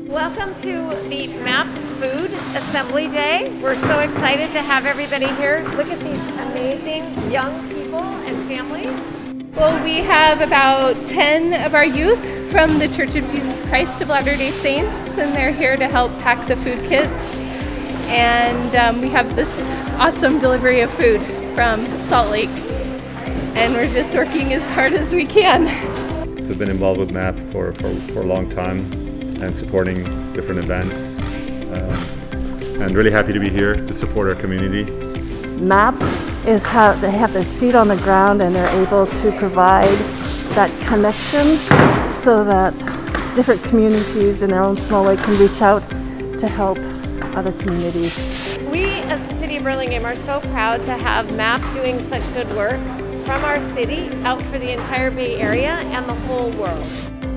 Welcome to the MAP Food Assembly Day. We're so excited to have everybody here. Look at these amazing young people and families. Well, we have about 10 of our youth from the Church of Jesus Christ of Latter-day Saints, and they're here to help pack the food kits. And we have this awesome delivery of food from Salt Lake, and we're just working as hard as we can. We've been involved with MAP for a long time and supporting different events, and really happy to be here to support our community. MAP is how they have their feet on the ground and they're able to provide that connection so that different communities in their own small way can reach out to help other communities. We as the City of Burlingame are so proud to have MAP doing such good work from our city out for the entire Bay Area and the whole world.